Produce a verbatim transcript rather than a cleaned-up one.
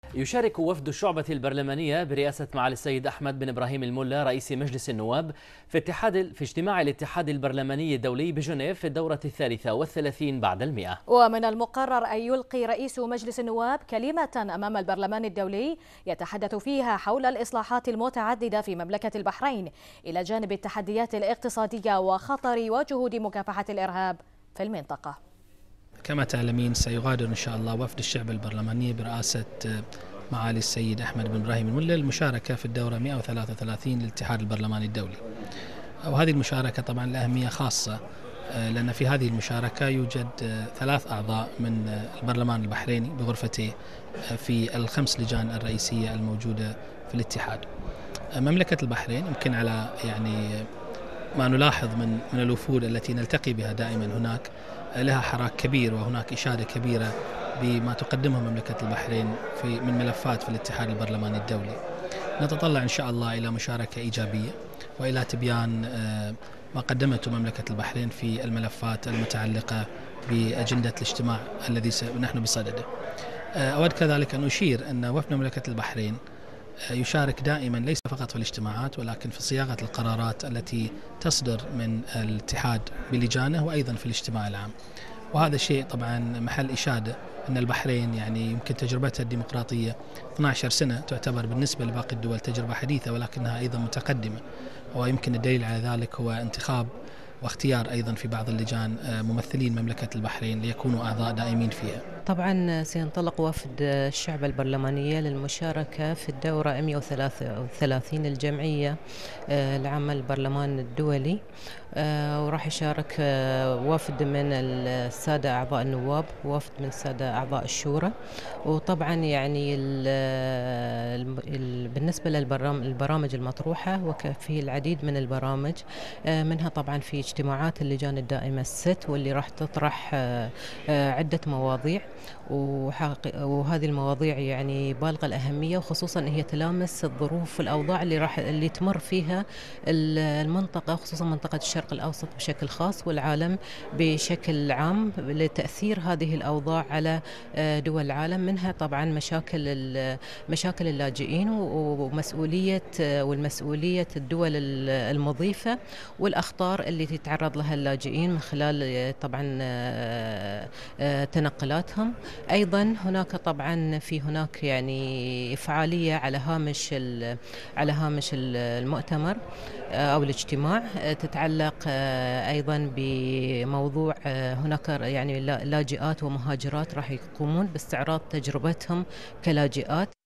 يشارك وفد الشعبة البرلمانية برئاسة معالي السيد أحمد بن إبراهيم الملا رئيس مجلس النواب في اتحاد في اجتماع الاتحاد البرلماني الدولي بجنيف في الدورة الثالثة والثلاثين بعد المئة. ومن المقرر أن يلقي رئيس مجلس النواب كلمة أمام البرلمان الدولي يتحدث فيها حول الإصلاحات المتعددة في مملكة البحرين إلى جانب التحديات الاقتصادية وخطر وجهود مكافحة الإرهاب في المنطقة. كما تعلمين سيغادر إن شاء الله وفد الشعب البرلماني برئاسة معالي السيد أحمد بن إبراهيم الملا المشاركة في الدورة مئة وثلاثة وثلاثين للاتحاد البرلماني الدولي. وهذه المشاركة طبعا لها أهمية خاصة، لأن في هذه المشاركة يوجد ثلاث أعضاء من البرلمان البحريني بغرفتيه في الخمس لجان الرئيسية الموجودة في الاتحاد. مملكة البحرين يمكن على يعني ما نلاحظ من من الوفود التي نلتقي بها دائما هناك لها حراك كبير، وهناك إشادة كبيرة بما تقدمه مملكة البحرين في من ملفات في الاتحاد البرلماني الدولي. نتطلع إن شاء الله إلى مشاركة إيجابية وإلى تبيان ما قدمته مملكة البحرين في الملفات المتعلقة بأجندة الاجتماع الذي نحن بصدده. أود كذلك أن أشير أن وفد مملكة البحرين يشارك دائما ليس فقط في الاجتماعات ولكن في صياغة القرارات التي تصدر من الاتحاد بلجانه وأيضا في الاجتماع العام. وهذا الشيء طبعا محل إشادة أن البحرين يعني يمكن تجربتها الديمقراطية اثنتي عشرة سنة تعتبر بالنسبة لباقي الدول تجربة حديثة ولكنها أيضا متقدمة، ويمكن الدليل على ذلك هو انتخاب واختيار أيضا في بعض اللجان ممثلين مملكة البحرين ليكونوا أعضاء دائمين فيها. طبعا سينطلق وفد الشعب البرلمانية للمشاركة في الدورة مئة وثلاثة وثلاثين الجمعية العامة للبرلمان الدولي، وراح يشارك وفد من السادة أعضاء النواب ووفد من السادة أعضاء الشورى. وطبعا يعني ال ال بالنسبة للبرامج المطروحة وفي العديد من البرامج، منها طبعا في اجتماعات اللجان الدائمة الست واللي راح تطرح عدة مواضيع، وهذه المواضيع يعني بالغة الأهمية، وخصوصا هي تلامس الظروف والأوضاع اللي راح اللي تمر فيها المنطقة، خصوصا منطقة الشرق الأوسط بشكل خاص والعالم بشكل عام، لتأثير هذه الأوضاع على دول العالم، منها طبعا مشاكل مشاكل اللاجئين ومسؤولية والمسؤولية الدول المضيفة والأخطار اللي تتعرض لها اللاجئين من خلال طبعا تنقلاتهم. أيضا هناك طبعا في هناك يعني فعالية على هامش على هامش المؤتمر أو الاجتماع تتعلق أيضا بموضوع هناك يعني لاجئات ومهاجرات راح يقومون باستعراض تجربتهم كلاجئات